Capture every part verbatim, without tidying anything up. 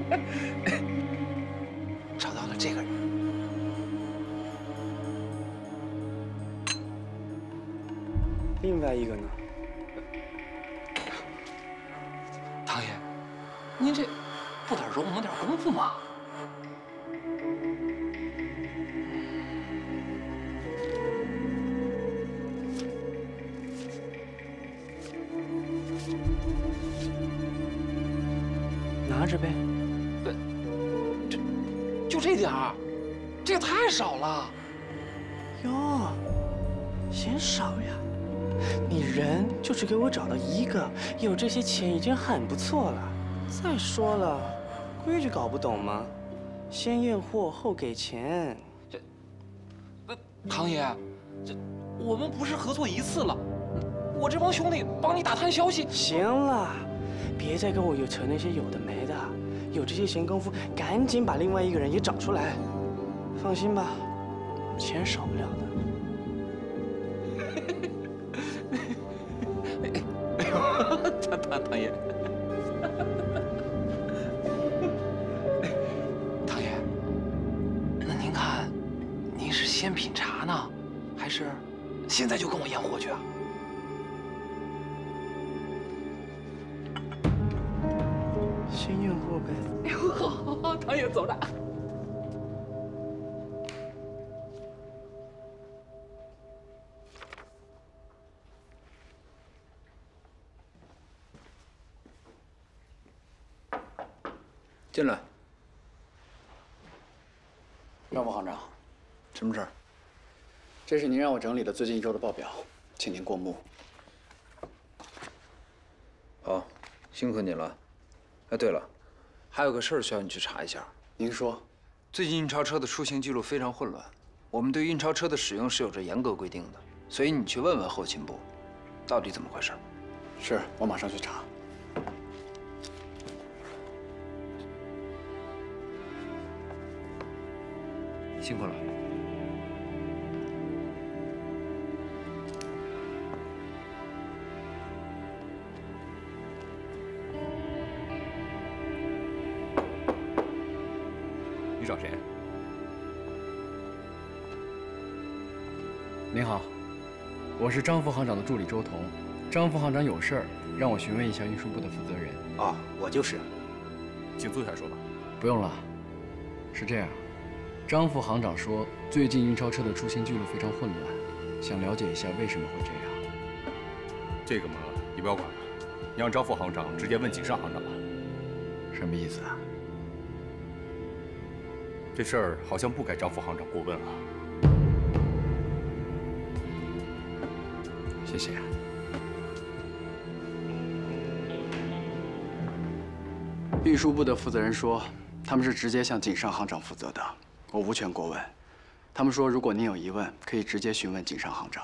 找到了这个人。 另外一个呢？ 唐爷，您这不得揉磨点功夫吗？ 拿着呗。 呃，这就这点儿，这也太少了。 哟，嫌少呀？你人就只给我找到一个，有这些钱已经很不错了。再说了，规矩搞不懂吗？先验货后给钱。 这，呃，唐爷，这我们不是合作一次了，我这帮兄弟帮你打探消息。 行了。 别再跟我有扯那些有的没的，有这些闲工夫，赶紧把另外一个人也找出来。放心吧，钱少不了的。 哎呦，唐唐唐爷，唐爷，那您看，您是先品茶呢，还是现在就跟我验货去啊？ 先验货呗。 哎呦，好，好，好，唐爷走着。 进来。 张副行长， 什么事儿？ 这是您让我整理的最近一周的报表，请您过目。 好，辛苦你了。 哎，对了，还有个事儿需要你去查一下。 您说， 最近运钞车的出行记录非常混乱，我们对运钞车的使用是有着严格规定的，所以你去问问后勤部，到底怎么回事。 是我马上去查。 辛苦了。 你找谁？ 您好，我是张副行长的助理周彤。张副行长有事儿，让我询问一下运输部的负责人。 啊，我就是。请坐下说吧。 不用了，是这样，张副行长说最近运钞车的出行记录非常混乱，想了解一下为什么会这样。 这个嘛，你不要管了，你让张副行长直接问井上行长吧。 什么意思啊？ 这事儿好像不该张副行长过问啊。 谢谢。 运输部的负责人说，他们是直接向井上行长负责的，我无权过问。他们说，如果您有疑问，可以直接询问井上行长。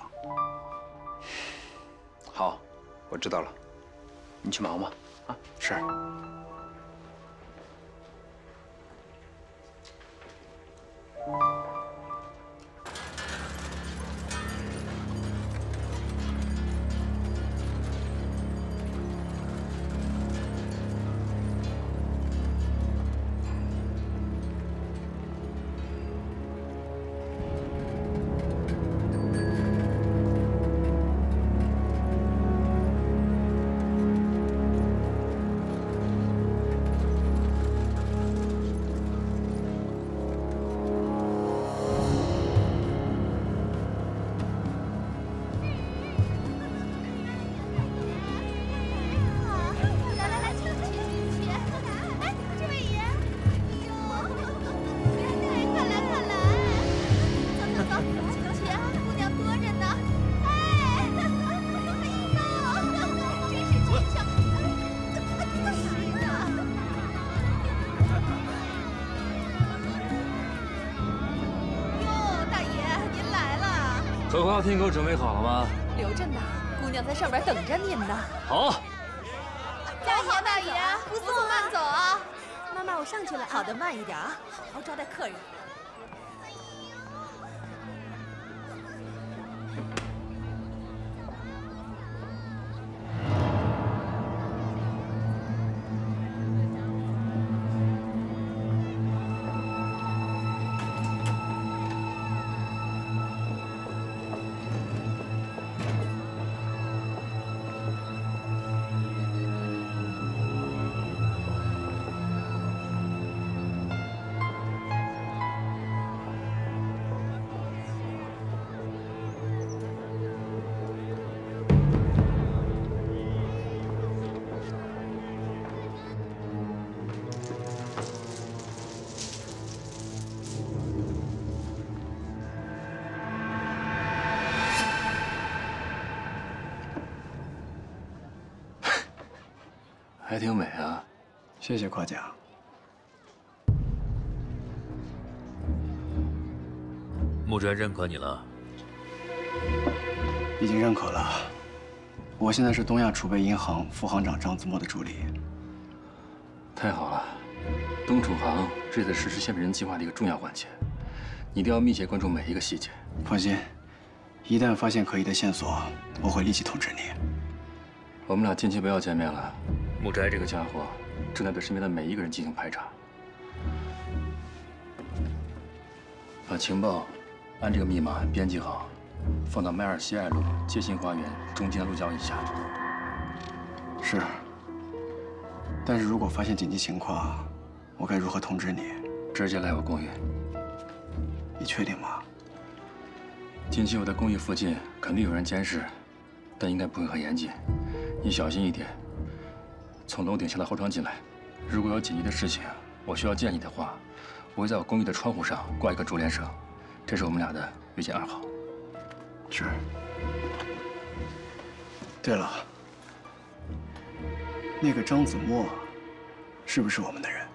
好，我知道了，你去忙吧。啊， 是。 荷花厅给我准备好了吗？ 留着呢，姑娘在上边等着您呢。 好。 大爷，大爷，不送慢走啊！ 妈妈，我上去了。 好的，慢一点啊，好好招待客人。 还挺美啊，谢谢夸奖。 穆斋认可你了， 已经认可了。我现在是东亚储备银行副行长张子墨的助理。 太好了，东储行是在实施限美人计划的一个重要环节，你一定要密切关注每一个细节。 放心，一旦发现可疑的线索，我会立即通知你。 我们俩近期不要见面了。穆斋这个家伙正在对身边的每一个人进行排查，把情报按这个密码编辑好，放到麦尔西艾路街心花园中间路交易下。 是。但是如果发现紧急情况，我该如何通知你？ 直接来我公寓。 你确定吗？ 近期我的公寓附近肯定有人监视，但应该不会很严谨。你小心一点，从楼顶下的后窗进来。如果有紧急的事情，我需要见你的话，我会在我公寓的窗户上挂一个竹帘绳，这是我们俩的约见暗号。 是。对了，那个张子墨是不是我们的人？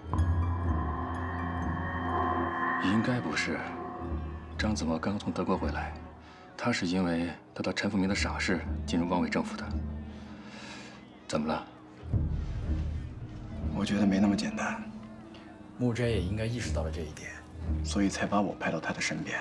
应该不是。张子墨刚刚从德国回来，他是因为得到陈福明的赏识进入汪伪政府的。怎么了？ 我觉得没那么简单。 穆斋也应该意识到了这一点， 所以才把我派到他的身边。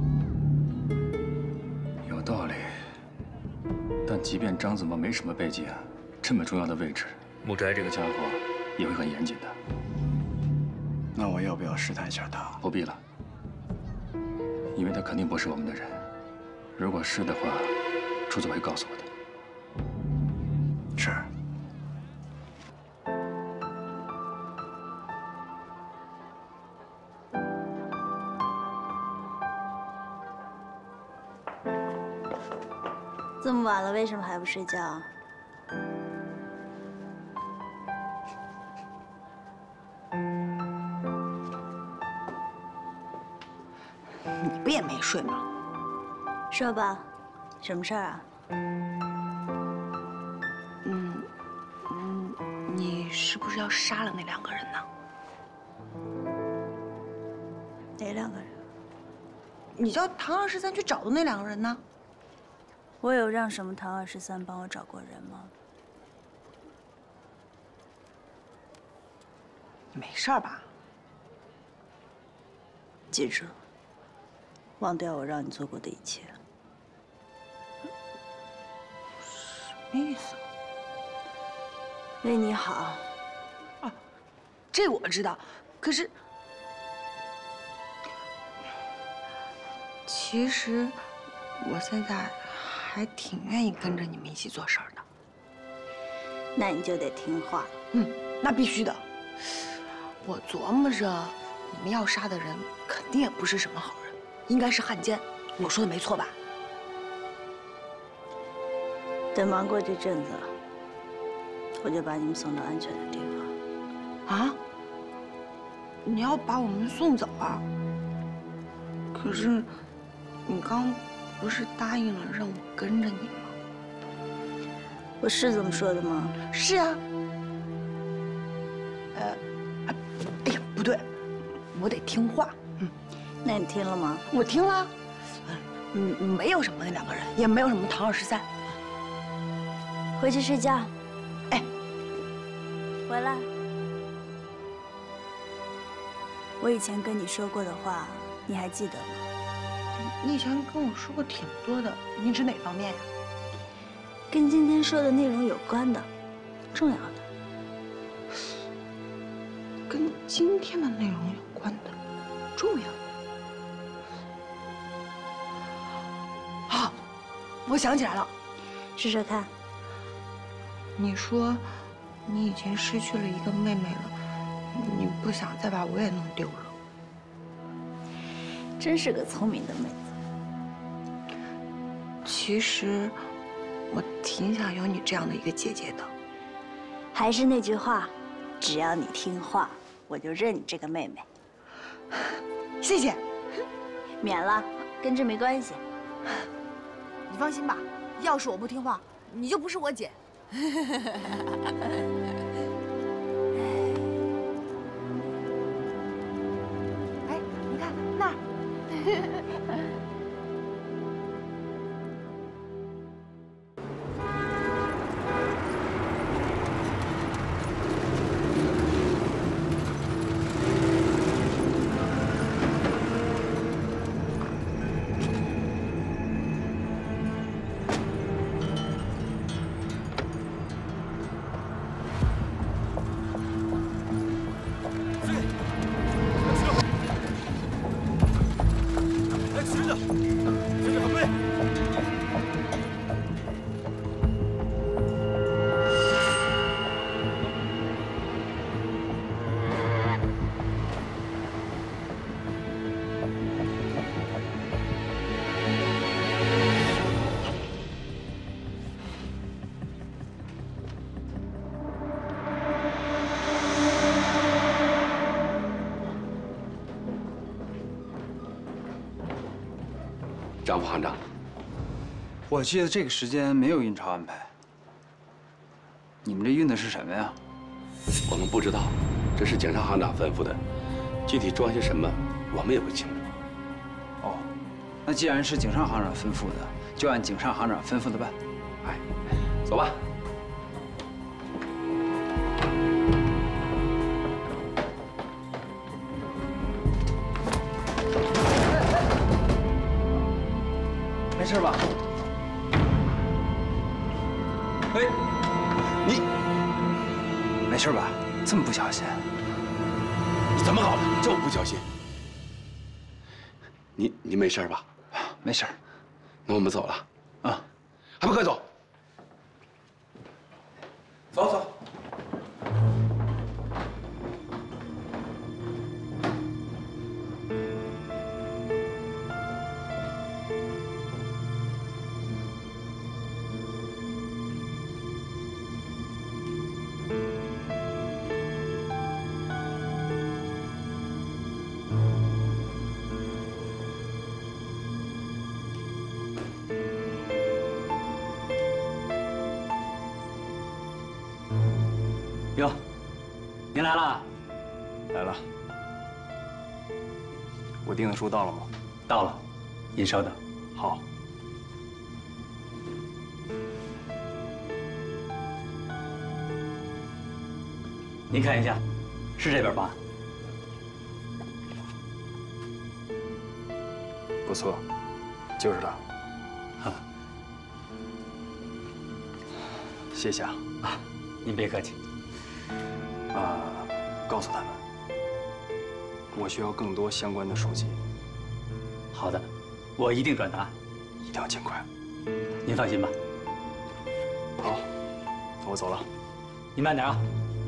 有道理。但即便张子墨没什么背景，这么重要的位置，穆斋这个家伙也会很严谨的。 那我要不要试探一下他？ 不必了，因为他肯定不是我们的人。如果是的话，楚总会告诉我的。 是。 这么晚了，为什么还不睡觉？ 你不也没睡吗？ 说吧，什么事儿啊？ 嗯嗯，你是不是要杀了那两个人呢？ 哪两个人？ 你叫唐二十三去找的那两个人呢？ 我有让什么唐二十三帮我找过人吗？ 你没事儿吧？ 记住，忘掉我让你做过的一切。 什么意思？ 为你好。 啊，这我知道。可是，其实我现在还挺愿意跟着你们一起做事儿的。 那你就得听话。 嗯，那必须的。我琢磨着，你们要杀的人肯定也不是什么好人，应该是汉奸。我说的没错吧？ 等忙过这阵子，我就把你们送到安全的地方。 啊？你要把我们送走啊？可是，你刚不是答应了让我跟着你吗？ 我是这么说的吗？ 是啊。呃。哎呀，不对，我得听话。嗯， 那你听了吗？ 我听了。嗯，没有什么那两个人，也没有什么唐二十三。 回去睡觉。 哎， 回来。我以前跟你说过的话，你还记得吗？ 你以前跟我说过挺多的，你指哪方面呀？ 跟今天说的内容有关的，重要的。 跟今天的内容有关的，重要的。好，我想起来了， 说说看。 你说你已经失去了一个妹妹了，你不想再把我也弄丢了。 真是个聪明的妹子。 其实我挺想有你这样的一个姐姐的。 还是那句话，只要你听话，我就认你这个妹妹。 谢谢。 免了，跟这没关系。 你放心吧，要是我不听话，你就不是我姐。 张副行长， 我记得这个时间没有运钞安排。你们这运的是什么呀？ 我们不知道，这是井上行长吩咐的，具体装些什么我们也不清楚。 哦，那既然是井上行长吩咐的，就按井上行长吩咐的办。 哎，走吧。 没事吧？哎，你没事吧？这么不小心， 你怎么搞的？这么不小心？你你没事吧？ 没事。 那我们走了。 啊， 还不快走！走走。 哟，您来了， 来了。我订的书到了吗？ 到了，您稍等。 好。 您看一下，是这本吧？ 不错，就是它。 哈， 谢谢啊。 啊，您别客气。 啊，告诉他们，我需要更多相关的书籍。 好的，我一定转达， 一定要尽快。 您放心吧。 好，那我走了。 您慢点啊。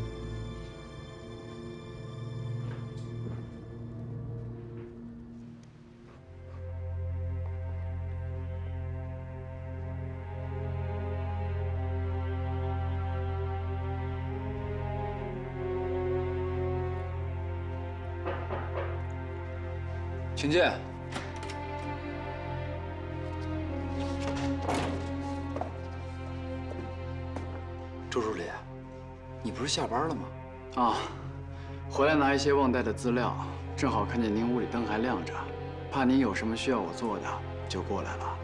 请进。周助理，你不是下班了吗？ 啊，回来拿一些忘带的资料，正好看见您屋里灯还亮着，怕您有什么需要我做的，就过来了。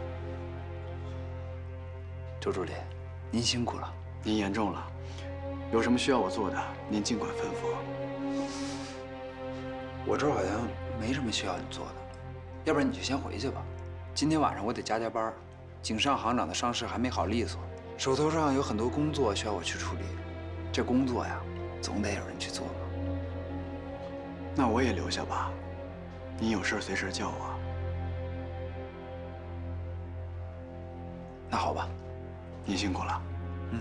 周助理，您辛苦了。 您言重了，有什么需要我做的，您尽管吩咐。 我这儿好像没什么需要你做的，要不然你就先回去吧。今天晚上我得加加班，井上行长的伤势还没好利索，手头上有很多工作需要我去处理。这工作呀，总得有人去做嘛。 那我也留下吧，您有事随时叫我。 那好吧， 您辛苦了。 嗯。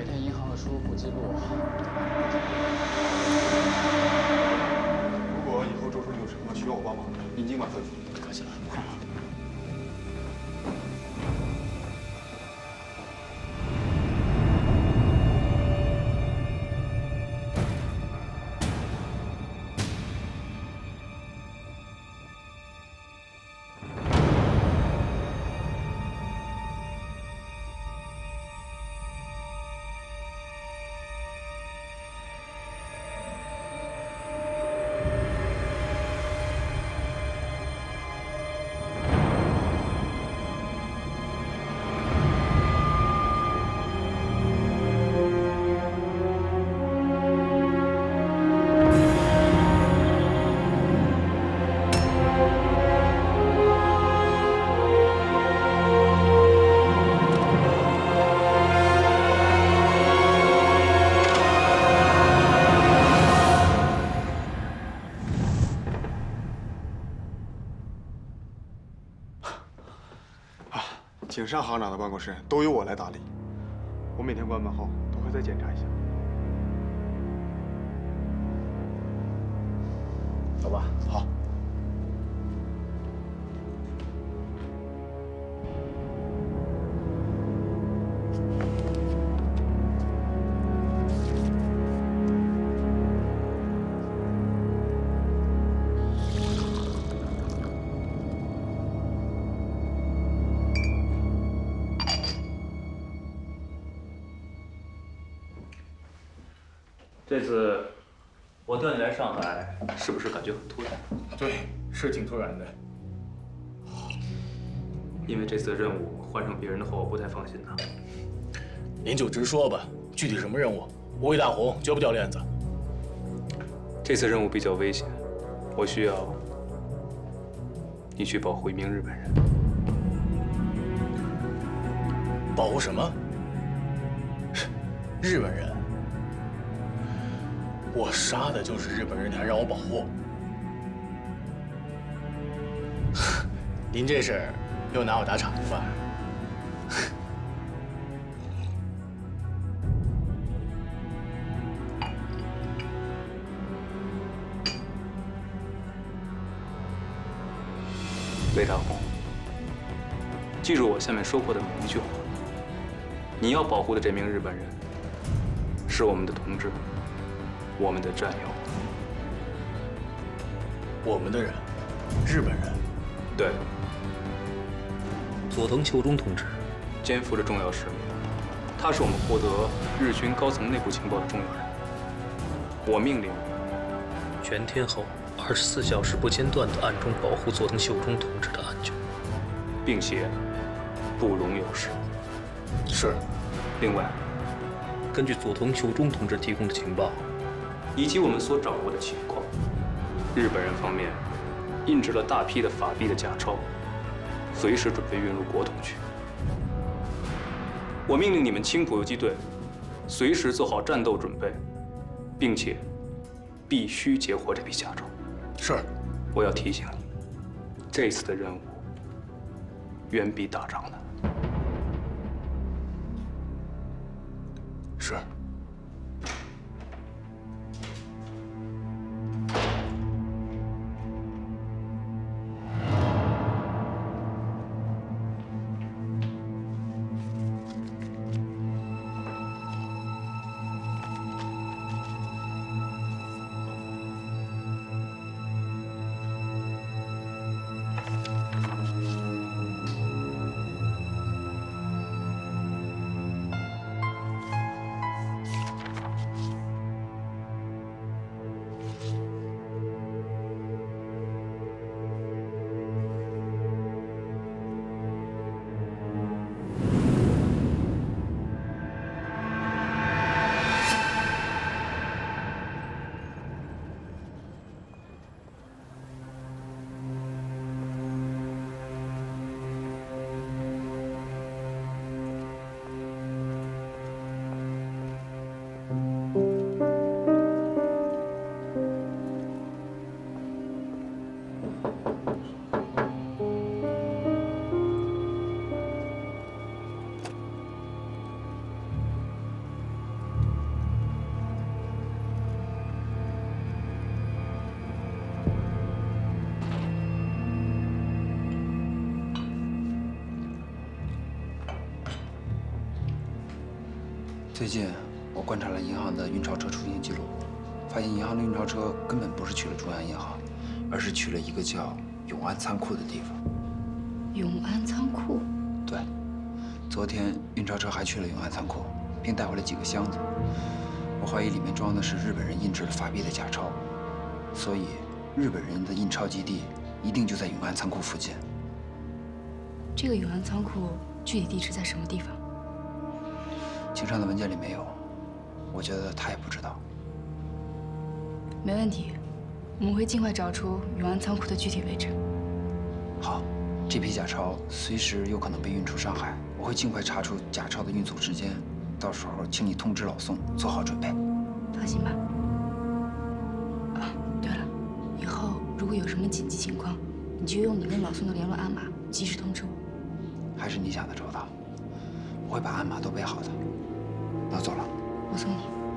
天银行的输入户记录。 如果以后周叔有什么需要我帮忙的，您尽管吩咐。 不客气了。 井上行长的办公室都由我来打理，我每天关门后都会再检查一下。 走吧。 好。 这次我调你来上海，是不是感觉很突然？ 对，是挺突然的。 因为这次任务换成别人的话，我不太放心呐。 您就直说吧，具体什么任务？五位大红丢不掉链子？ 这次任务比较危险，我需要你去保护一名日本人。 保护什么？日本人？我杀的就是日本人，你还让我保护？您这是又拿我打场子吧？ 魏大红，记住我下面说过的每一句话。你要保护的这名日本人，是我们的同志，我们的战友。 我们的人，日本人。 对。 佐藤秀忠同志肩负着重要使命，他是我们获得日军高层内部情报的重要人物。我命令全天候二十四小时不间断地暗中保护佐藤秀忠同志的安全， 并且不容有失。 是。 另外， 根据佐藤秀忠同志提供的情报， 以及我们所掌握的情况，日本人方面印制了大批的法币的假钞，随时准备运入国统去。我命令你们青浦游击队随时做好战斗准备，并且必须截获这批假钞。 是。 我要提醒你，这次的任务远比打仗难。 是。 最近我观察了银行的运钞车出行记录，发现银行的运钞车根本不是去了中央银行，而是去了一个叫永安仓库的地方。 永安仓库？ 对，昨天运钞车还去了永安仓库，并带回了几个箱子。我怀疑里面装的是日本人印制的法币的假钞，所以日本人的印钞基地一定就在永安仓库附近。 这个永安仓库具体地址在什么地方？ 井上的文件里没有，我觉得他也不知道。 没问题，我们会尽快找出永安仓库的具体位置。 好，这批假钞随时有可能被运出上海，我会尽快查出假钞的运送时间，到时候请你通知老宋，做好准备。 放心吧。啊，对了，以后如果有什么紧急情况，你就用你跟老宋的联络暗码，及时通知我。 还是你想的周到，我会把暗码都备好的。那我走了。 我送你。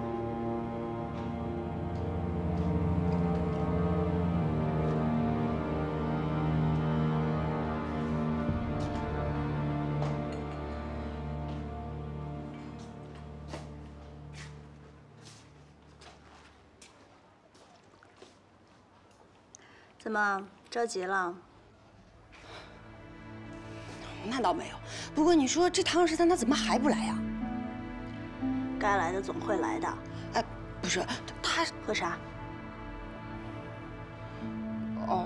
怎么着急了？ 那倒没有，不过你说这唐十三他怎么还不来呀？ 该来的总会来的。 哎，不是，他喝啥？ 哦。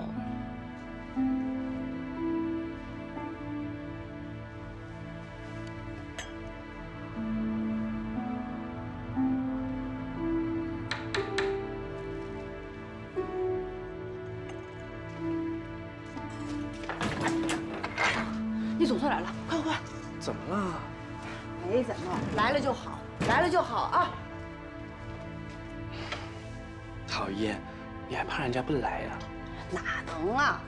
你总算来了，快快快！ 怎么了？ 没怎么，来了就好，来了就好啊！ 讨厌，你还怕人家不来呀？ 哪能啊？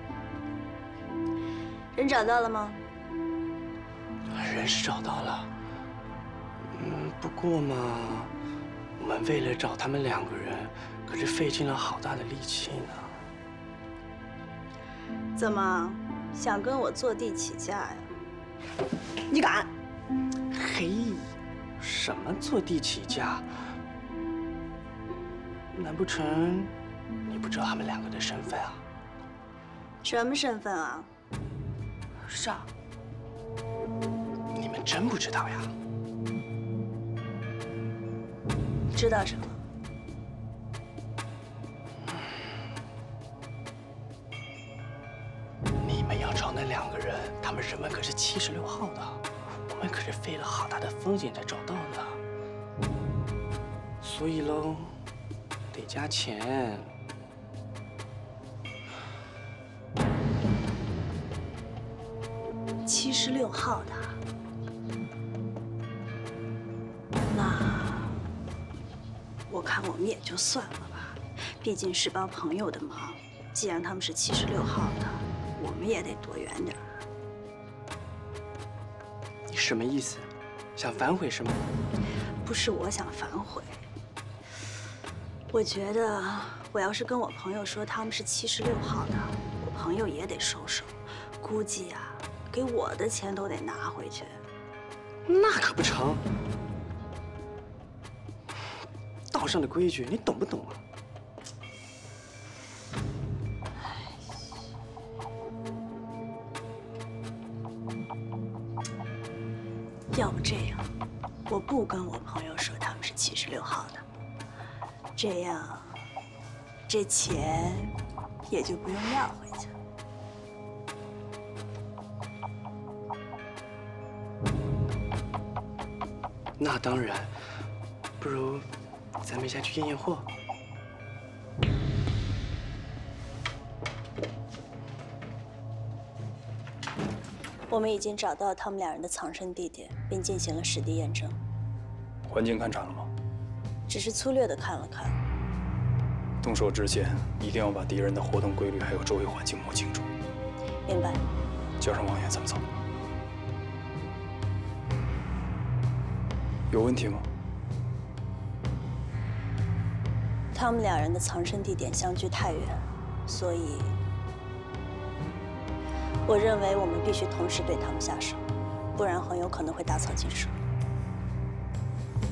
人找到了吗？ 人是找到了，嗯，不过嘛，我们为了找他们两个人，可是费尽了好大的力气呢。 怎么想跟我坐地起价呀？ 你敢？ 嘿，什么坐地起价？难不成你不知道他们两个的身份啊？ 什么身份啊？ 是啊。 你们真不知道呀？ 知道什么？ 你们要找那两个人，他们身份可是七十六号的，我们可是费了好大的风险才找到的。所以喽，得加钱。 七十六号的，那我看我们也就算了吧，毕竟是帮朋友的忙。既然他们是七十六号的，我们也得躲远点儿。 你什么意思？想反悔是吗？ 不是我想反悔，我觉得我要是跟我朋友说他们是七十六号的，我朋友也得收手，估计啊，给我的钱都得拿回去。 那可不成，道上的规矩你懂不懂啊？ 要不这样，我不跟我朋友说他们是七十六号的，这样这钱也就不用要回去。 那当然，不如咱们下去验验货。 我们已经找到他们两人的藏身地点，并进行了实地验证。 环境勘察了吗？ 只是粗略的看了看。 动手之前，一定要把敌人的活动规律还有周围环境摸清楚。 明白。 交上王爷，咱们走。有问题吗？ 他们两人的藏身地点相距太远，所以我认为我们必须同时对他们下手，不然很有可能会打草惊蛇。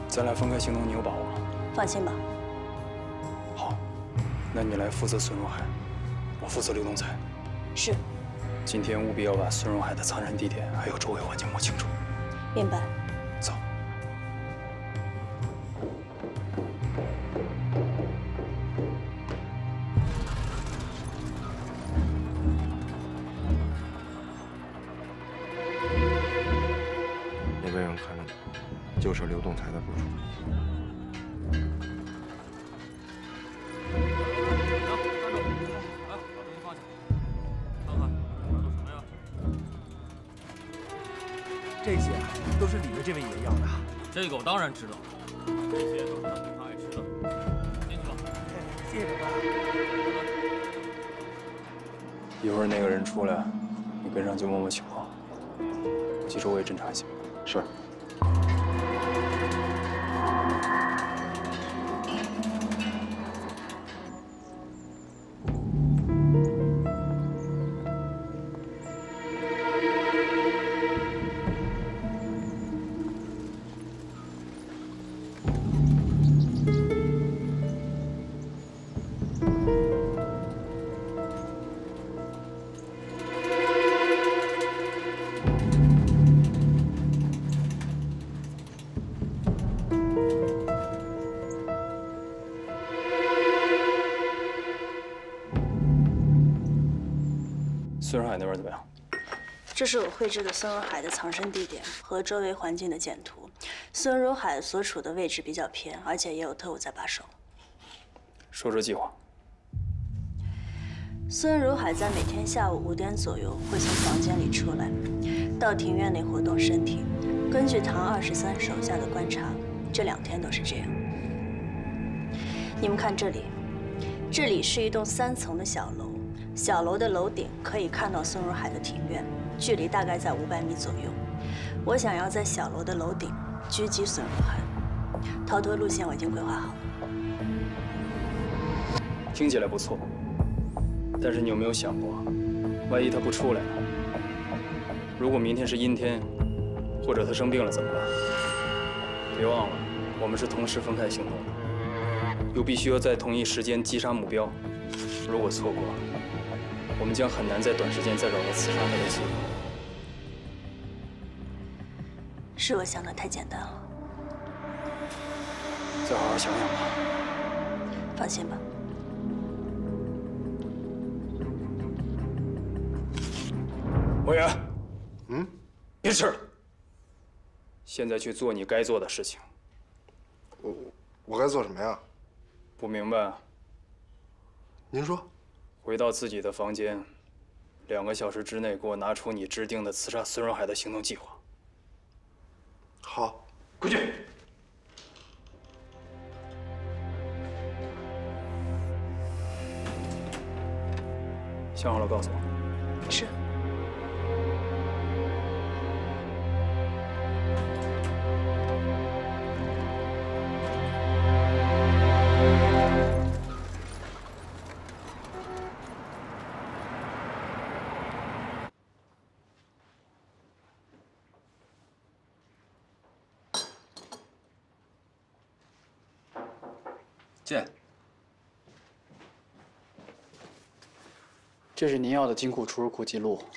咱俩分开行动，你有把握吗？ 放心吧。 好，那你来负责孙荣海，我负责刘东才。 是。 今天务必要把孙荣海的藏身地点还有周围环境摸清楚。 明白。 走。 也没人看着你，就是刘东才的不处。 这些都是里面这位爷要的。 这个我当然知道，这些都是他平常爱吃的。进去吧。 谢谢爸爸。 一会儿那个人出来，你跟上去摸摸情况，去周围侦查一下。是。 孙荣海那边怎么样？ 这是我绘制的孙荣海的藏身地点和周围环境的简图。孙荣海所处的位置比较偏，而且也有特务在把守。 说说计划。 孙荣海在每天下午五点左右会从房间里出来，到庭院内活动身体。根据唐二十三手下的观察，这两天都是这样。你们看这里，这里是一栋三层的小楼。 小楼的楼顶可以看到孙荣海的庭院，距离大概在五百米左右。我想要在小楼的楼顶狙击孙荣海，逃脱路线我已经规划好了。 听起来不错，但是你有没有想过，万一他不出来呢？如果明天是阴天，或者他生病了怎么办？别忘了，我们是同时分开行动的，又必须要在同一时间击杀目标。如果错过， 我们将很难在短时间再找到刺杀他的机会。 是我想的太简单了， 再好好想想吧。 放心吧。 委员， 嗯， 别吃了，现在去做你该做的事情。 我我该做什么呀？ 不明白？ 您说。 回到自己的房间，两个小时之内给我拿出你制定的刺杀孙荣海的行动计划。 好， 回去。想好了告诉我。 是。 进。 这是您要的金库出入库记录。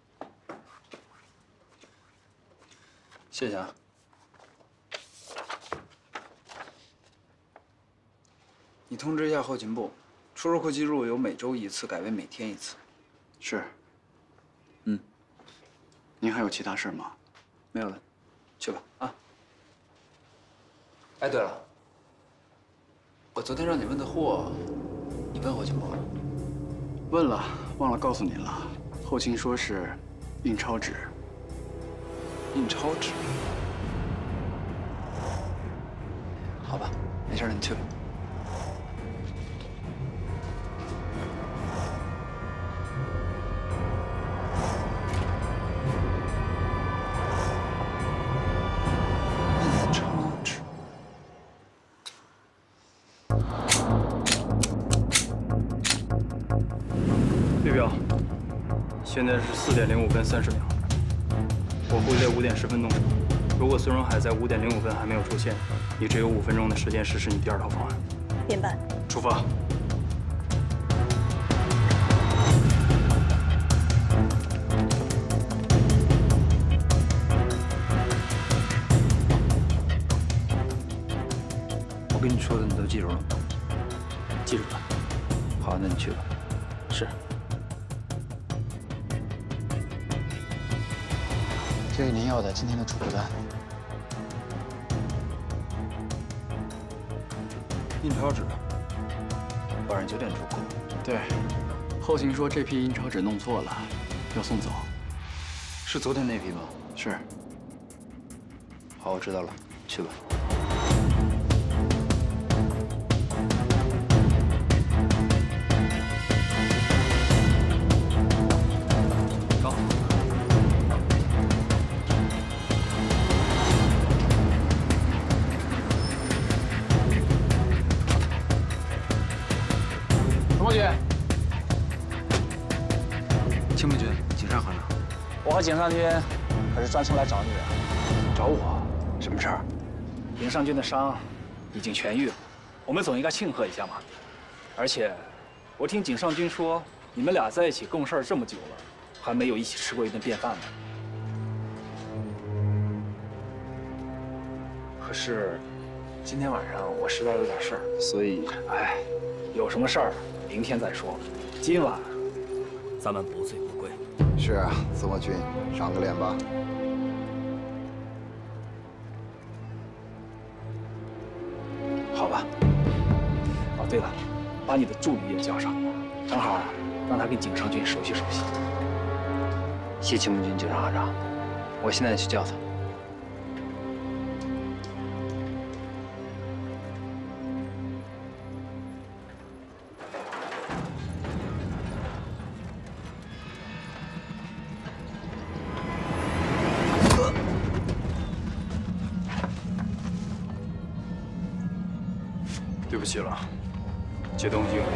谢谢啊。你通知一下后勤部，出入库记录由每周一次改为每天一次。 是。 嗯。 您还有其他事吗？ 没有了，去吧啊。哎，对了。 我昨天让你问的货，你问后勤部了？ 问了，忘了告诉您了。后勤说是印钞纸。 印钞纸？好吧，没事，你去吧。印钞纸。 对表，现在是四点零五分三十秒，我会在五点十分动手。 如果孙荣海在五点零五分还没有出现，你只有五分钟的时间实施你第二套方案。 明白。 出发。 我跟你说的你都记住了吗？ 记住了。 好，那你去吧。 是。 这是您要的今天的出口单。 印钞纸，晚上九点出库。 对，后勤说这批印钞纸弄错了，要送走。 是昨天那批吗？ 是。 好，我知道了，去吧。 青木君，井上行长， 我和井上君可是专程来找你的。 找我？什么事儿？ 井上君的伤已经痊愈了，我们总应该庆贺一下嘛。而且，我听井上君说，你们俩在一起共事这么久了，还没有一起吃过一顿便饭呢。可是，今天晚上我实在有点事儿，所以，哎，有什么事儿明天再说。今晚。 咱们不醉不归。 是啊，子墨君，赏个脸吧。 好吧。哦，对了，把你的助理也叫上，正好让他跟井上君熟悉熟悉。 谢青木君，井上行长，我现在去叫他。 对不起了，解冻经。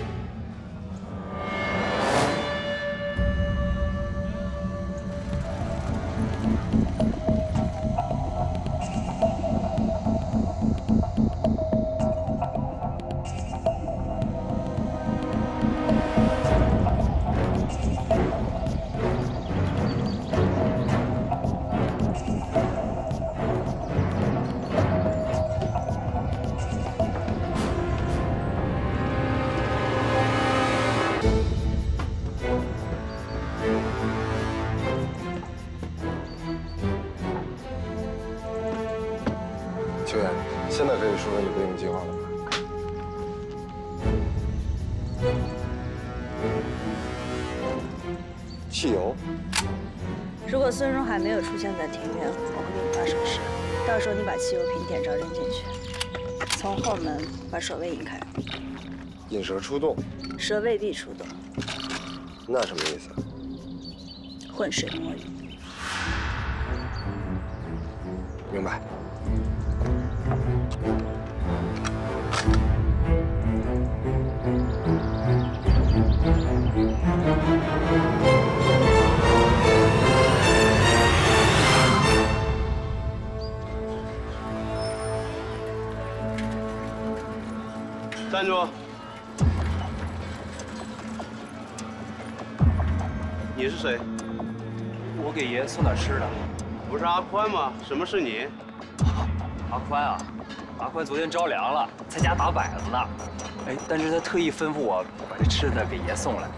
秋妍，现在可以说说你备用计划了吧？汽油。 如果孙荣海没有出现在庭院，我会给你发手势，到时候你把汽油瓶点着扔进去，从后门把守卫引开。 引蛇出洞。 蛇未必出洞。 那什么意思？ 浑水摸鱼。 明白。 站住！你是谁？ 我给爷爷送点吃的。 不是阿宽吗？什么是你？ 阿宽啊，阿宽昨天着凉了，在家打摆子呢。哎，但是他特意吩咐我把这吃的给爷送来。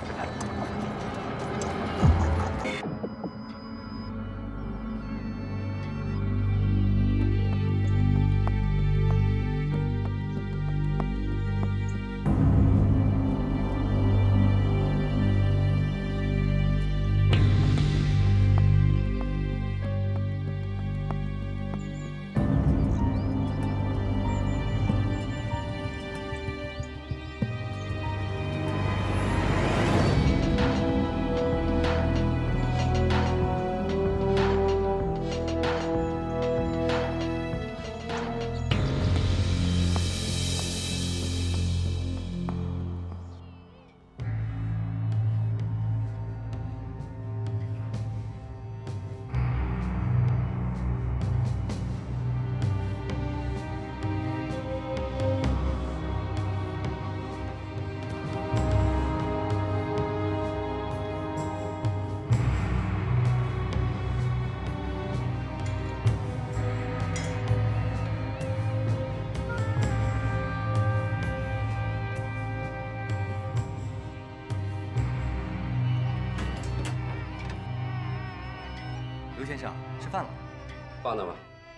刘先生，吃饭了。 放那吧。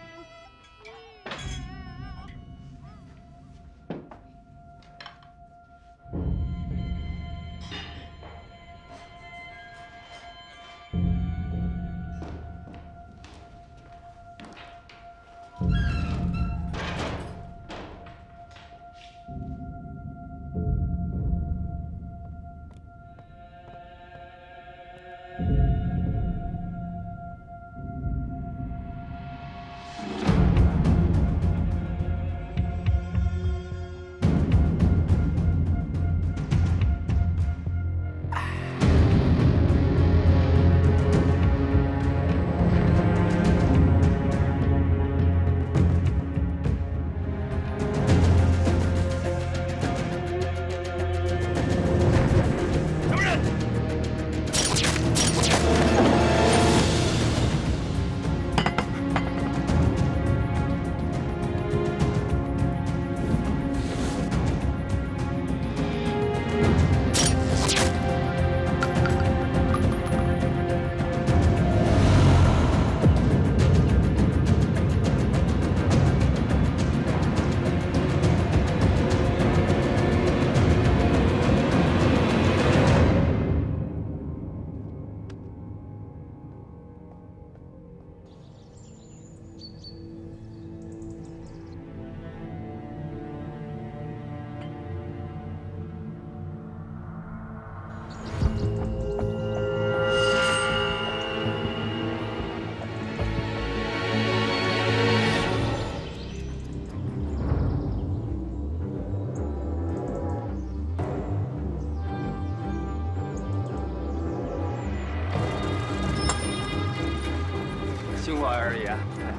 辛苦二爷。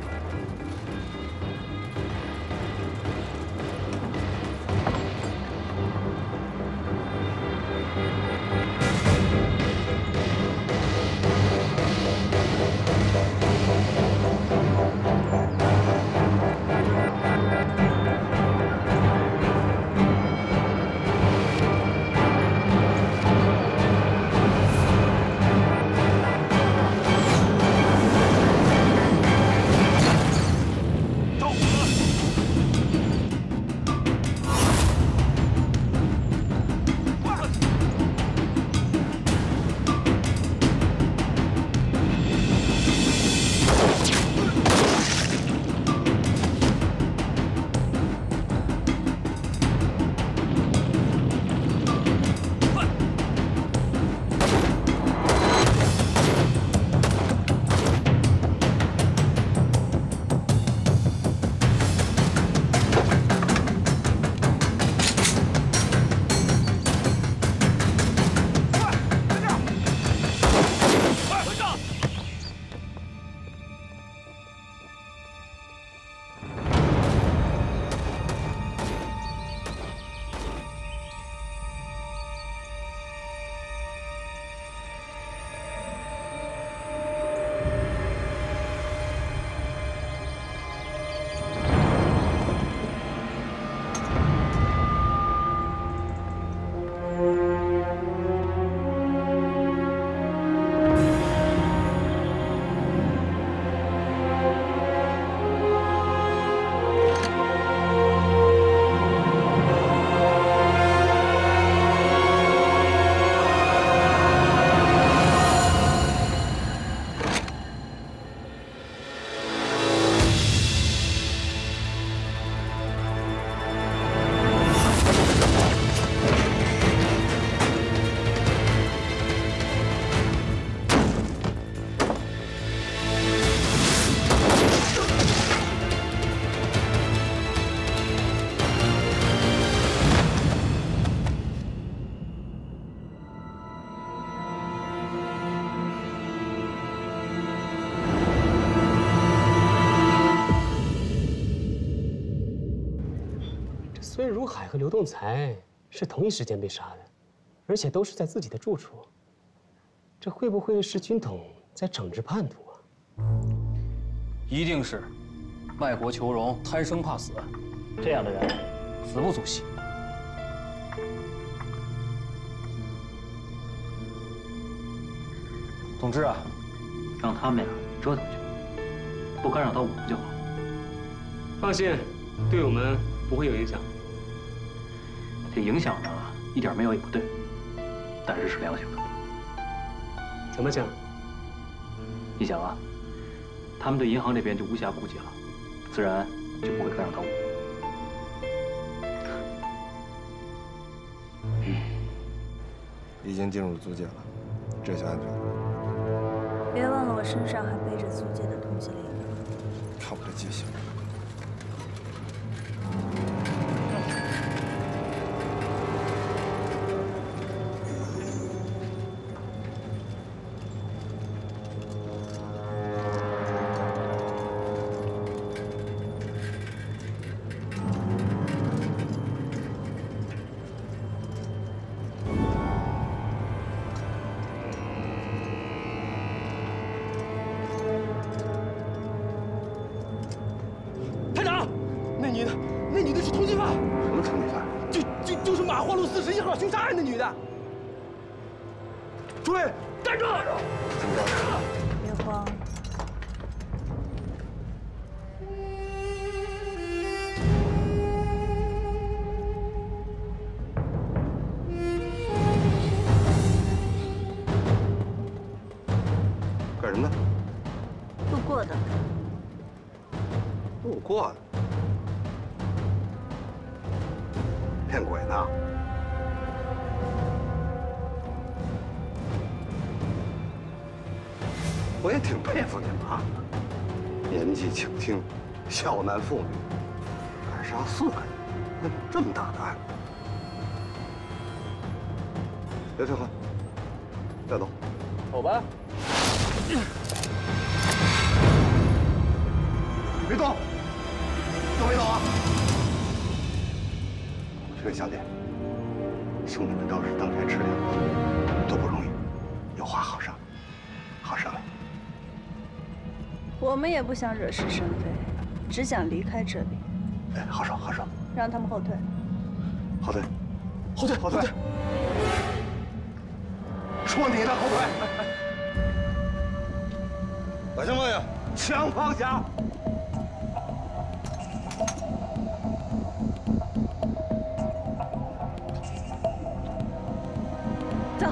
孙如海和刘栋才是同一时间被杀的，而且都是在自己的住处。这会不会是军统在整治叛徒啊？ 一定是，卖国求荣、贪生怕死，这样的人死不足惜。总之啊，让他们呀折腾去，不干扰到我们就好。放心，对我们不会有影响。这影响呢，一点没有也不对，但是是良性的。怎么讲？你想啊，他们对银行这边就无暇顾及了，自然就不会干扰到我。 嗯，已经进入租界了，这下安全了。 别忘了，我身上还背着租界的通缉令呢。 看我的记性。 探长，那女的，那女的是通缉犯。 什么通缉犯？ 就就就是马花路四十一号凶杀案的女的。诸位，站住！ 怎么着？ 别慌。 干什么呢？ 路过的。 路过的，骗鬼呢！我也挺佩服你们啊，年纪轻轻，孝男妇女，敢杀四个人，那这么大的案子，别废话，带走。 走吧。 别动！ 都别走啊！这位小姐，兄弟们都是当差吃粮，都不容易，有话好商，好商量。 我们也不想惹是生非，只想离开这里。 哎，好说好说， 让他们后退。 后退， 后退， 后退。说你的后退。把枪放下，枪放下。 走。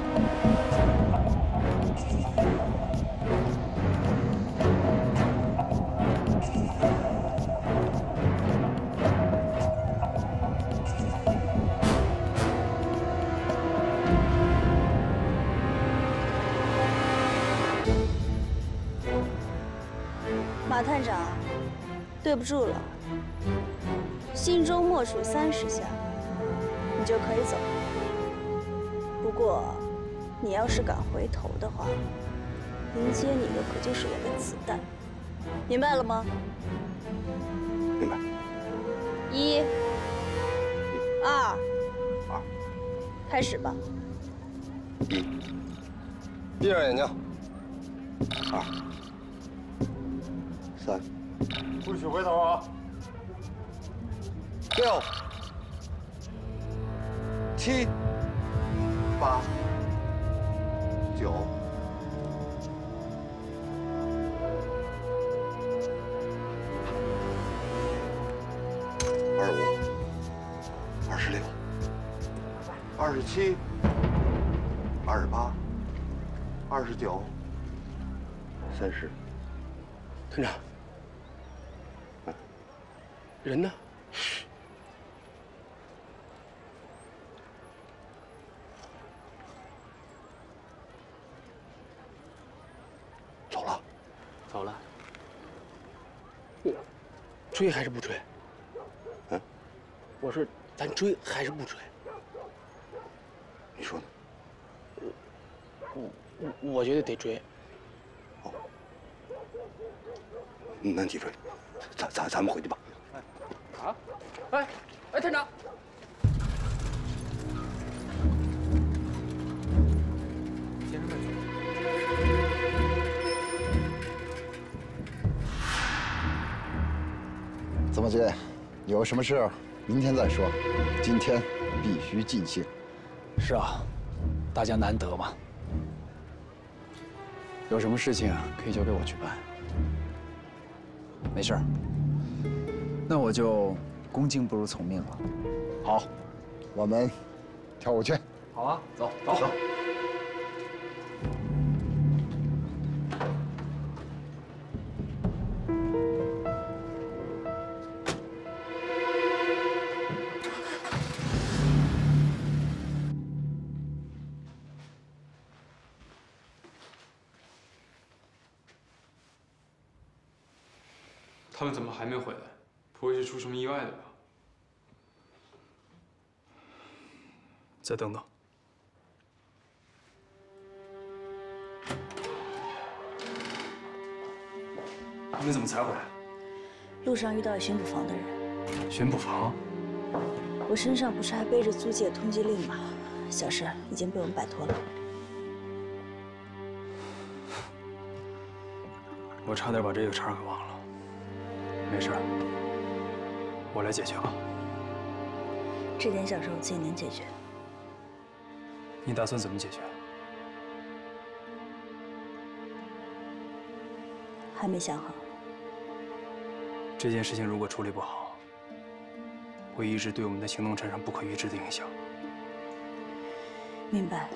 马探长，对不住了。心中默数三十下，你就可以走了。不过，你要是敢回头的话，迎接你的可就是我的子弹，明白了吗？ 明白。 一、二、 二， 开始吧。 一，闭上眼睛。二，三， 不许回头啊！ 六，七，八，九，二十五，二十六，二十七，二十八，二十九，三十。 探长，人呢？ 走了， 走了。追还是不追？ 嗯， 我说咱追还是不追？ 你说呢？ 我我我觉得得追。 哦，那你追，咱咱咱们回去吧。 啊！哎哎，探长。 曾茂杰，有什么事明天再说，今天必须尽兴。 是啊，大家难得嘛。 有什么事情啊，可以交给我去办。 没事儿，那我就恭敬不如从命了。 好，我们跳舞去。 好啊，走走走。 他们怎么还没回来？不会是出什么意外的吧？再等等。你们怎么才回来？ 路上遇到了巡捕房的人。 巡捕房？ 我身上不是还背着租界通缉令吗？小事已经被我们摆脱了。 我差点把这个茬给忘了。没事，我来解决吧。 这点小事我自己能解决。 你打算怎么解决？ 还没想好。 这件事情如果处理不好，会一直对我们的行动产生不可预知的影响。 明白。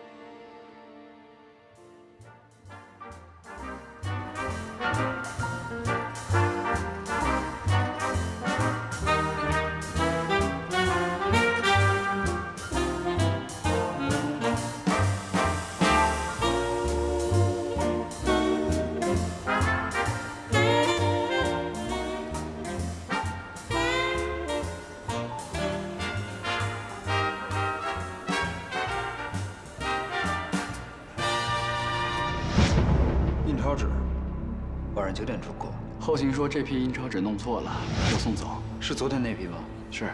印钞纸，晚上九点出货。 后勤说这批印钞纸弄错了，要送走。 是昨天那批吗？ 是。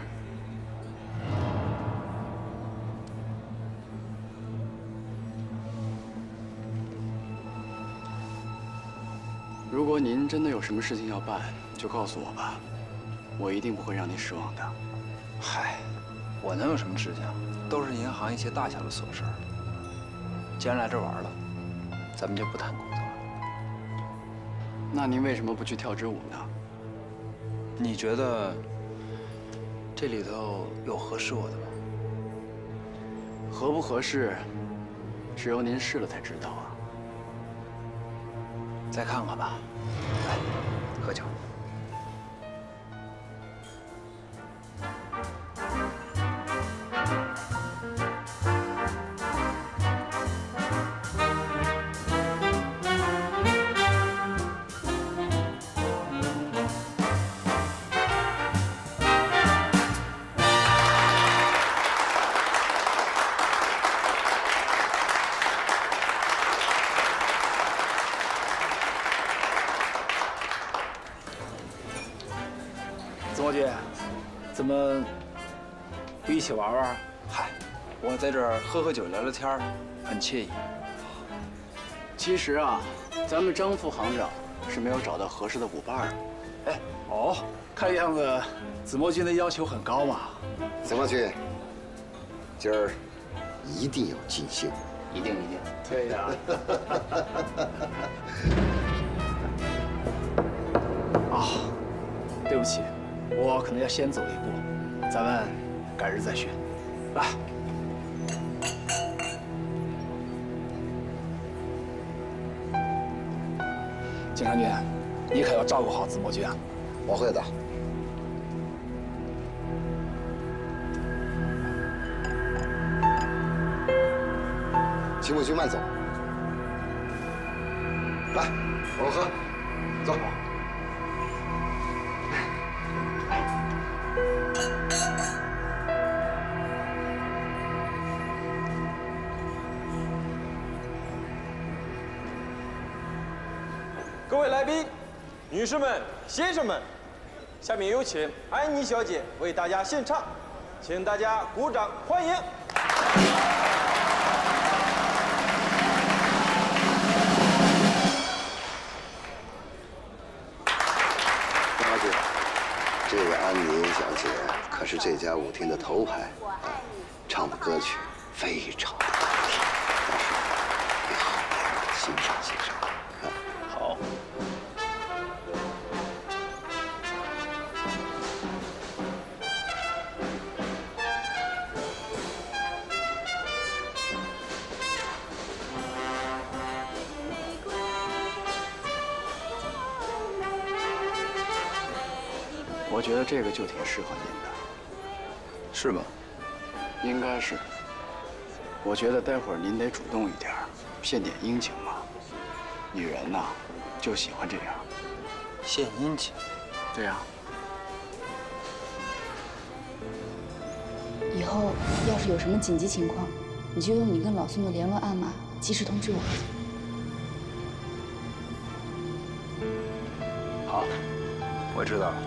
如果您真的有什么事情要办，就告诉我吧，我一定不会让您失望的。 嗨，我能有什么事情？都是银行一些大小的琐事儿。既然来这玩了，咱们就不谈工作了。 那您为什么不去跳支舞呢？ 你觉得这里头有合适我的吗？ 合不合适，只有您试了才知道啊。 再看看吧。来，喝酒。 子墨君，怎么不一起玩玩？ 嗨，我在这儿喝喝酒聊聊天儿，很惬意。 其实啊，咱们张副行长是没有找到合适的舞伴儿。 哎，哦，看样子子墨君的要求很高嘛。 子墨君，今儿一定要尽兴， 一定一定。 对呀。啊，对不起。我可能要先走一步，咱们改日再续。来，金长君，你可要照顾好子墨君啊！ 我会的。秦墨君慢走。来，我喝，走。 各位来宾、女士们、先生们，下面有请安妮小姐为大家献唱，请大家鼓掌欢迎。 大姐，这位安妮小姐可是这家舞厅的头牌，唱的歌曲非常的好听，到时候你好好欣赏欣赏。 好， 我觉得这个就挺适合您的。 是吗？ 应该是。我觉得待会儿您得主动一点，献点殷勤嘛。女人呐，就喜欢这样。 献殷勤？ 对呀。 以后要是有什么紧急情况，你就用你跟老宋的联络暗码，及时通知我。 好，我知道了。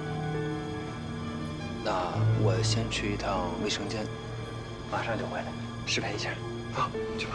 那我先去一趟卫生间，马上就回来，失陪一下。好，去吧。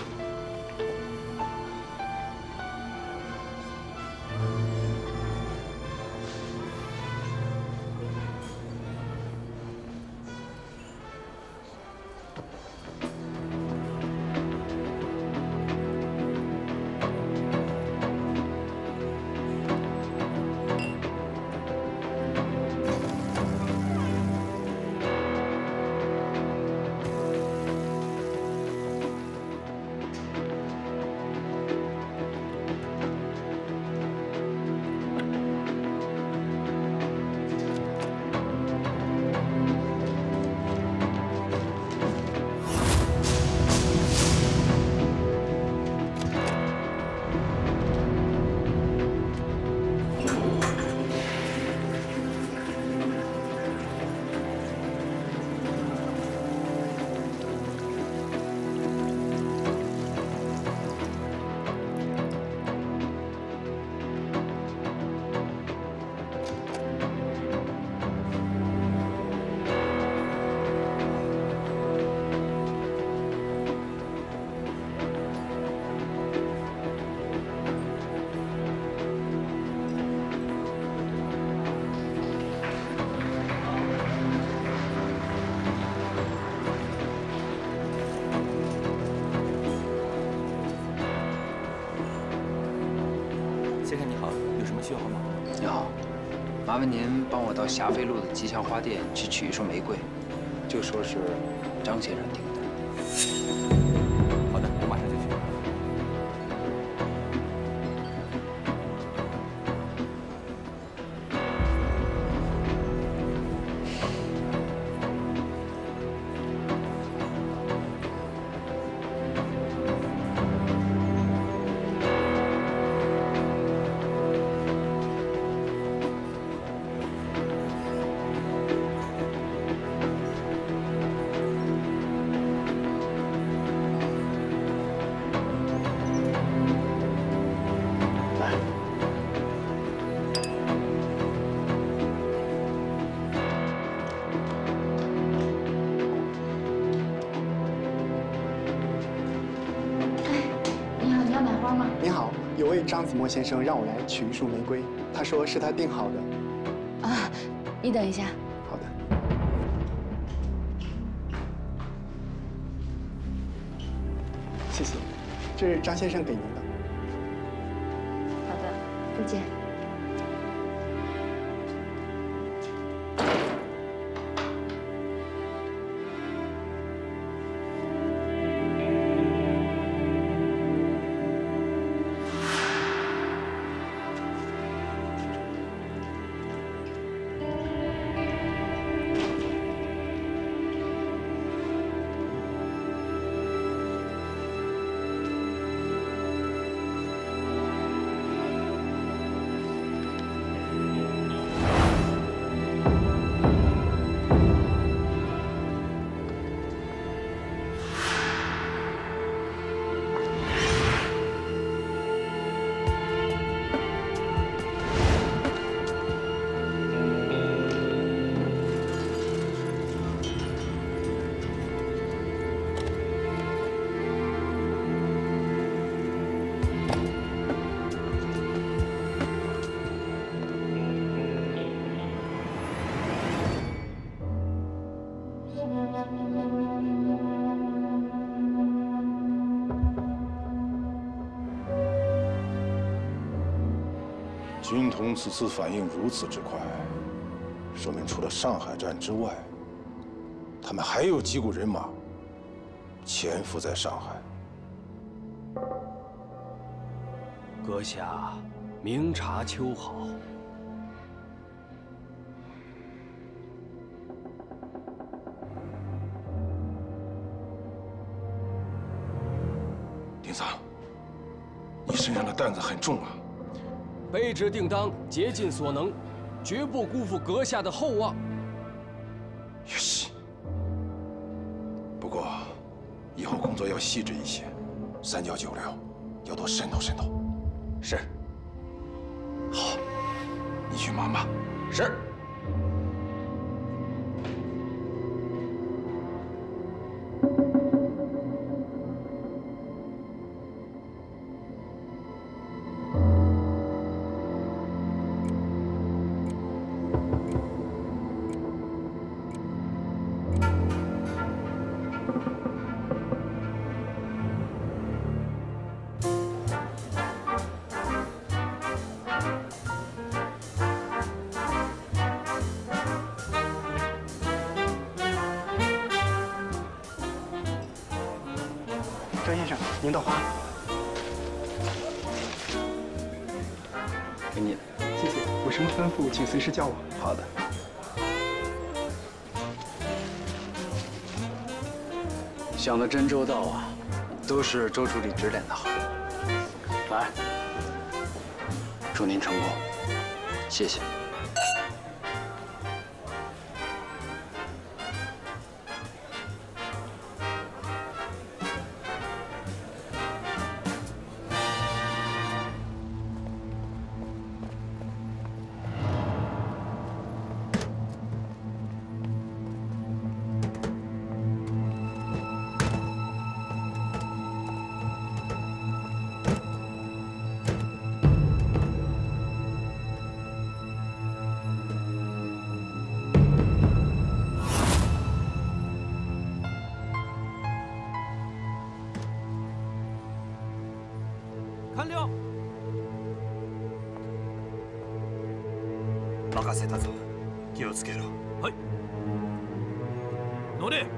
需要吗？ 你好，麻烦您帮我到霞飞路的吉祥花店去取一束玫瑰，就说是张先生订的。 好的，我马上就去。 你好，有位张子墨先生让我来取一束玫瑰，他说是他订好的。 啊，你等一下。 好的。谢谢，这是张先生给您的。 好的，再见。 军统此次反应如此之快，说明除了上海站之外，他们还有几股人马潜伏在上海。 阁下明察秋毫。 身上的担子很重啊。 卑职定当竭尽所能，绝不辜负阁下的厚望。 也是。不过，以后工作要细致一些，三教九流要多渗透渗透。 是。 好，你去忙吧。 是。 张先生，您的花。 给你。 谢谢，有什么吩咐请随时叫我。 好的。 想得真周到啊， 都是周处理指点的好。 来，祝您成功。 谢谢。 完了。 任せたぞ。気をつけろ。 はい。乗れ。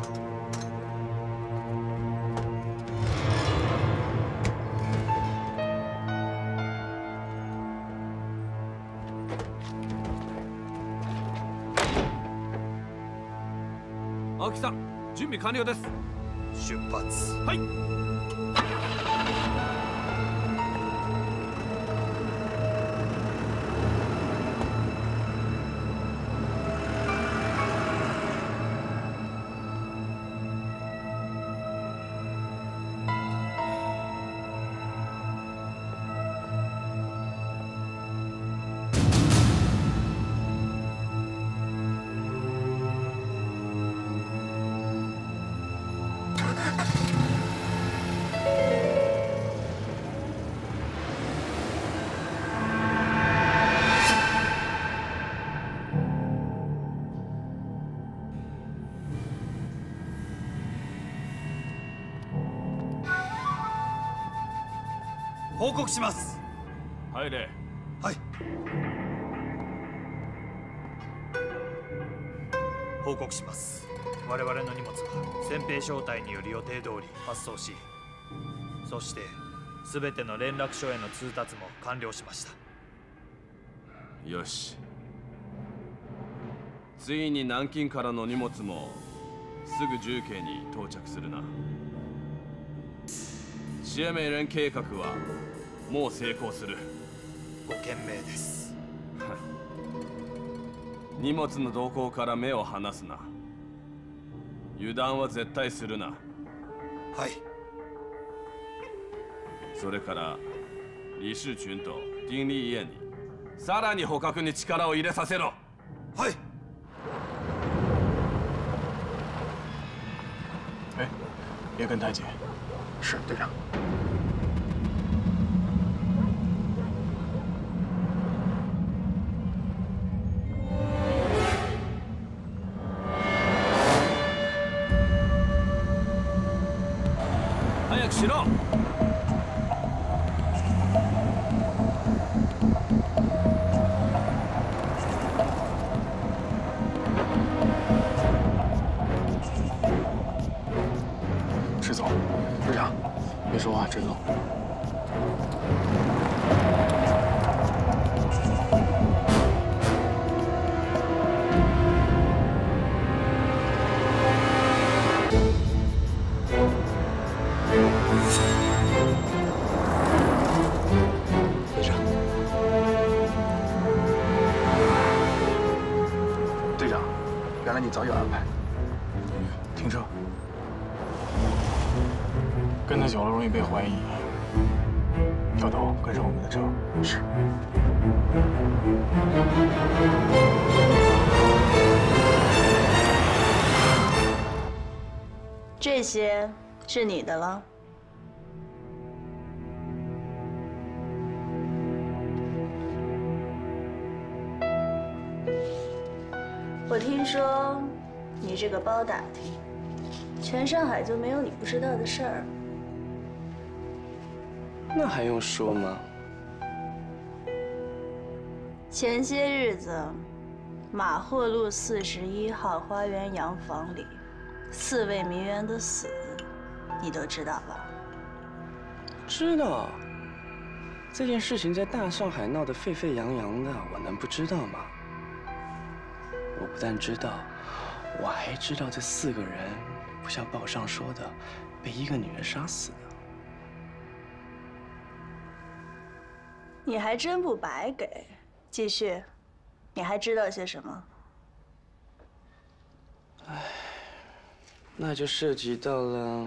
青木さん、準備完了です。 出発。 はい。 報告します。 入れ。 はい。報告します。我々の荷物は先兵小隊による予定通り発送し、そして全ての連絡所への通達も完了しました。 よし。ついに南京からの荷物もすぐ重慶に到着するな。シエメイ連計画はもう成功する。 ご賢明です。 荷物の動向から目を離すな。油断は絶対するな。 はい。 それから李士群と丁立业にさらに捕獲に力を入れさせろ。 はい。 哎，叶根太监。是队长。 早くしろ。 石总，队长，别说话，直走。 Thank you. 来你早有安排。 停车。跟得久了容易被怀疑。掉头跟上我们的车。是。 这些是你的了。我听说你这个包打听，全上海就没有你不知道的事儿。 那还用说吗？ 前些日子，马霍路四十一号花园洋房里，四位名媛的死，你都知道吧？ 知道。这件事情在大上海闹得沸沸扬扬的，我能不知道吗？我不但知道，我还知道这四个人不像报上说的，被一个女人杀死的。 你还真不白给。继续，你还知道些什么？ 唉，那就涉及到了。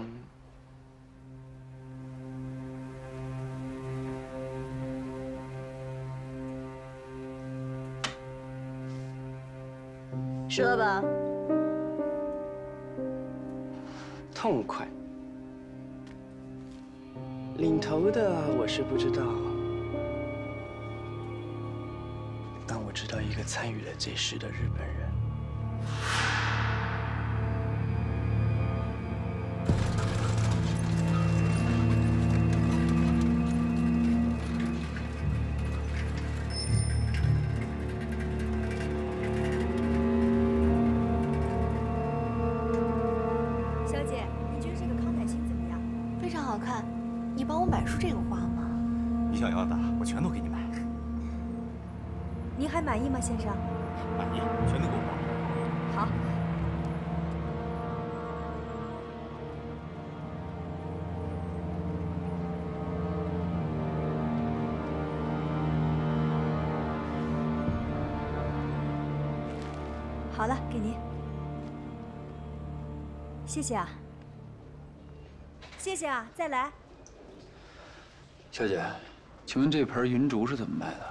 说吧。 痛快。领头的我是不知道，但我知道一个参与了这事的日本人。 满意吗，先生？ 满意，全都给我包。 好。好了，给您。谢谢啊。谢谢啊，再来。 小姐，请问这盆云竹是怎么卖的？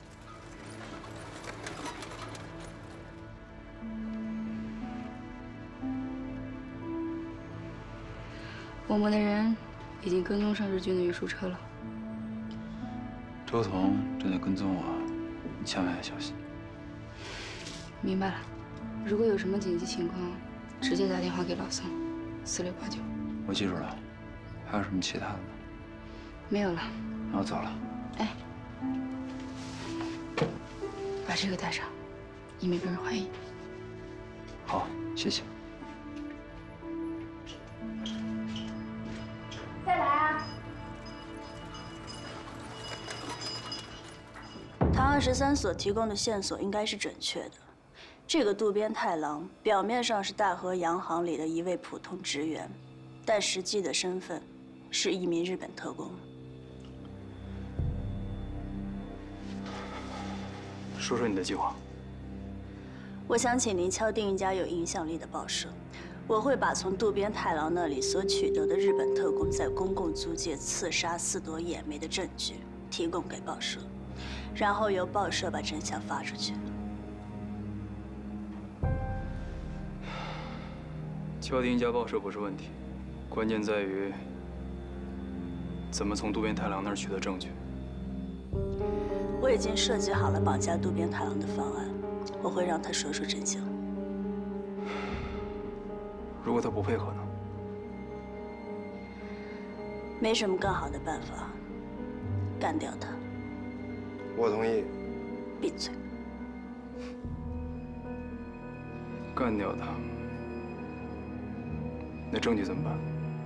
我们的人已经跟踪上日军的运输车了。 周彤正在跟踪我，你千万要小心。 明白了，如果有什么紧急情况，直接打电话给老宋，四六八九。 我记住了。还有什么其他的吗？ 没有了。 那我走了。 哎，把这个带上，以免被人怀疑。 好，谢谢。 再来啊！唐二十三所提供的线索应该是准确的。这个渡边太郎表面上是大和洋行里的一位普通职员，但实际的身份是一名日本特工。 说说你的计划。 我想请您敲定一家有影响力的报社。我会把从渡边太郎那里所取得的日本特工在公共租界刺杀四朵野莓的证据提供给报社，然后由报社把真相发出去。 敲定一家报社不是问题，关键在于怎么从渡边太郎那儿取得证据。 我已经设计好了绑架渡边太郎的方案，我会让他说出真相。 如果他不配合呢？ 没什么更好的办法，干掉他。 我同意。 闭嘴。 干掉他。那证据怎么办？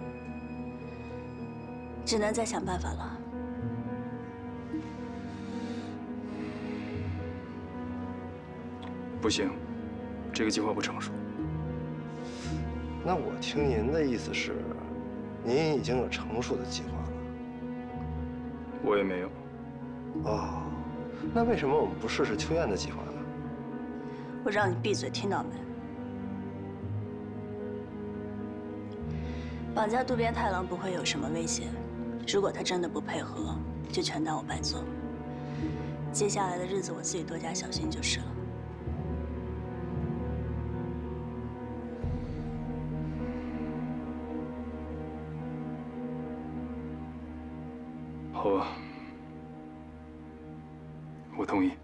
只能再想办法了。 不行，这个计划不成熟。 那我听您的意思是，您已经有成熟的计划了。 我也没有。 哦，那为什么我们不试试秋燕的计划呢？ 我让你闭嘴，听到没？ 绑架渡边太郎不会有什么危险，如果他真的不配合，就全当我白做。接下来的日子我自己多加小心就是了。 好吧，我同意。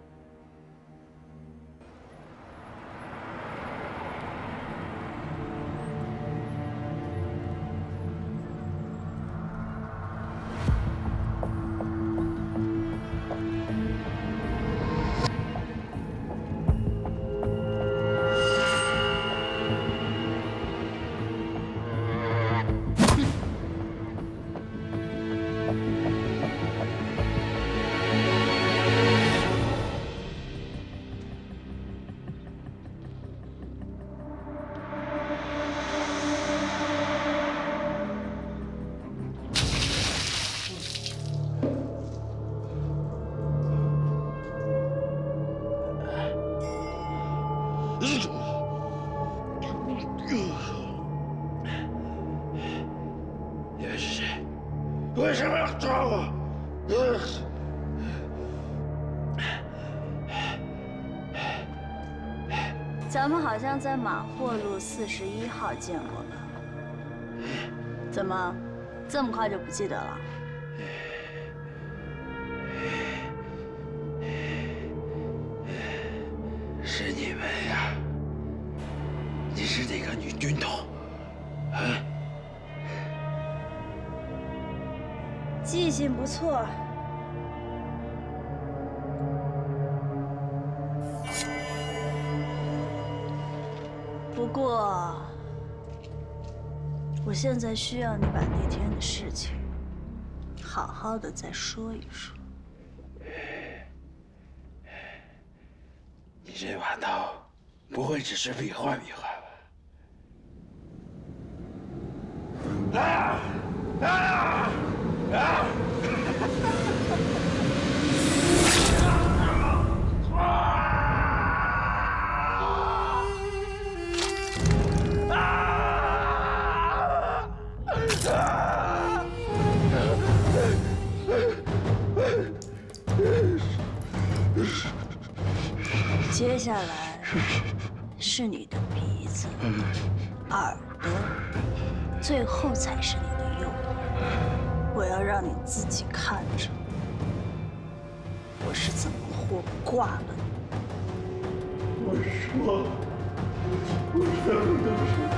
你们是谁？为什么要抓我？ 咱们好像在马货路四十一号见过吧？怎么，这么快就不记得了？ 是你们呀！你是哪个女军统？啊？ 记性不错。不过，我现在需要你把那天的事情好好的再说一说。 你这把刀不会只是比划比划吧？啊啊啊！ 接下来是你的鼻子、耳朵，最后才是你的右耳。我要让你自己看着，我是怎么活挂了你。 我说，我什么都说。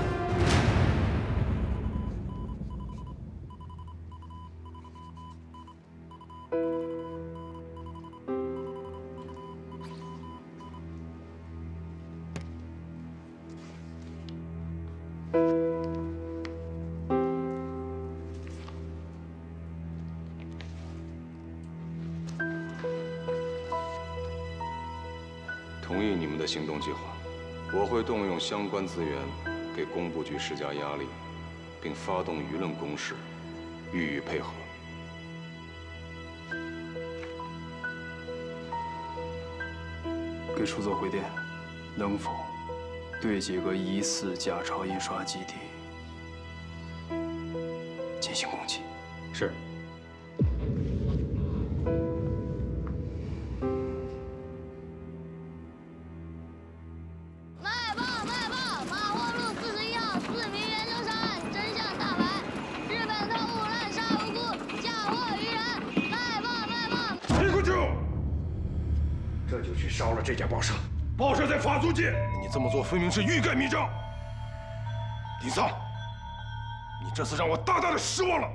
同意你们的行动计划，我会动用相关资源，给工部局施加压力，并发动舆论攻势，予以配合。 给出则回电，能否对几个疑似假钞印刷基地进行攻击？ 是。 这就去烧了这家报社，报社在法租界，你这么做分明是欲盖弥彰。丁桑，你这次让我大大的失望了。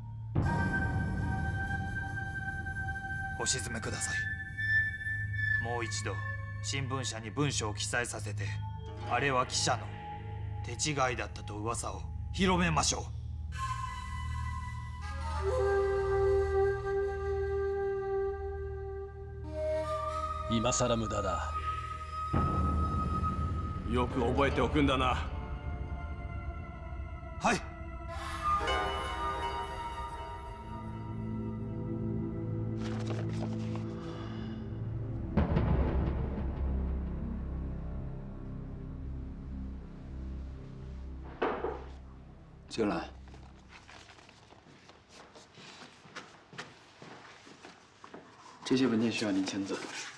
お静めください。もう一度新聞社に文書を記載させて、あれは記者の手違いだったと噂を広めましょう。 今さら無駄だ。 よく覚えておくんだな。 はい。 进来。 这些文件需要您签字。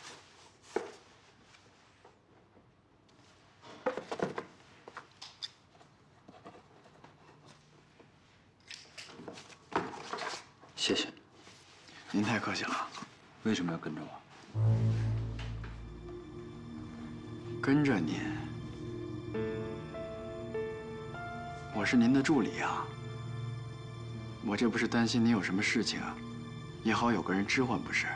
谢谢。 您太客气了。 为什么要跟着我？ 跟着您？我是您的助理啊。我这不是担心您有什么事情啊，也好有个人支唤不是？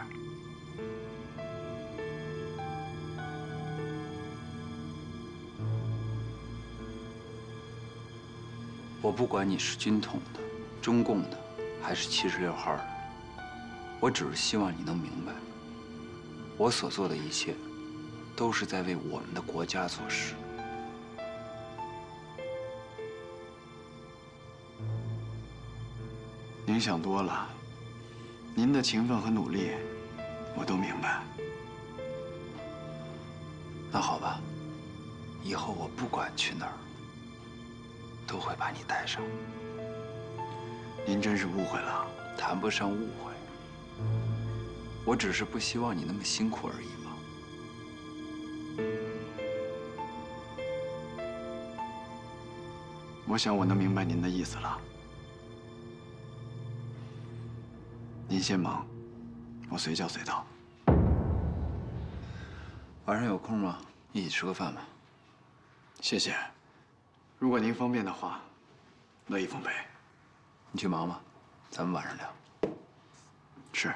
我不管你是军统的、中共的，还是七十六号的，我只是希望你能明白，我所做的一切，都是在为我们的国家做事。 您想多了，您的勤奋和努力，我都明白。 那好吧，以后我不管去哪儿，都会把你带上。 您真是误会了。 谈不上误会，我只是不希望你那么辛苦而已嘛。 我想我能明白您的意思了。您先忙，我随叫随到。 晚上有空吗？一起吃个饭吧。 谢谢。如果您方便的话，乐意奉陪。 你去忙吧，咱们晚上聊。 是。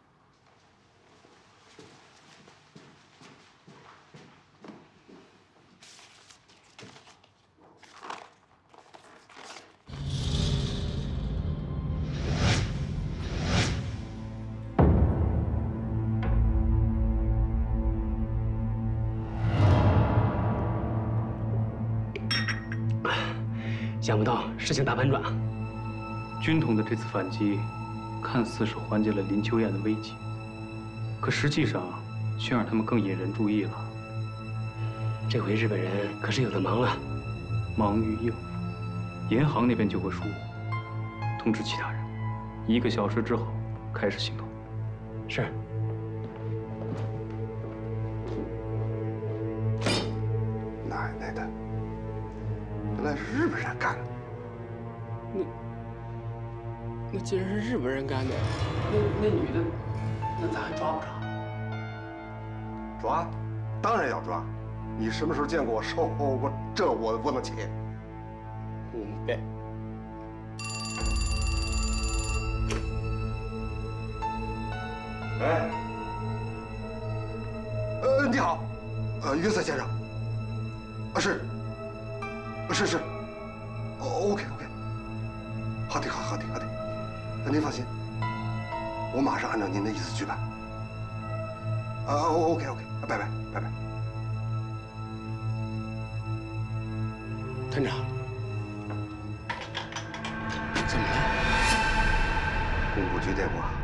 想不到事情大反转啊！ 军统的这次反击，看似是缓解了林秋燕的危机，可实际上却让他们更引人注意了。 这回日本人可是有的忙了， 忙于应付，银行那边就会疏忽。通知其他人，一个小时之后开始行动。 是。 奶奶的！原来是日本人干的。 那那既然是日本人干的，那那女的，那咱还抓不抓？ 抓，当然要抓。你什么时候见过我收过这我窝囊钱？ 嗯，对。 哎，呃，你好，呃，约瑟先生。啊，是。是是，哦 ，OK OK， 好的好好的好的，您放心，我马上按照您的意思去办。啊 ，OK OK， 拜拜拜拜。 团长，怎么了？ 工部局电话。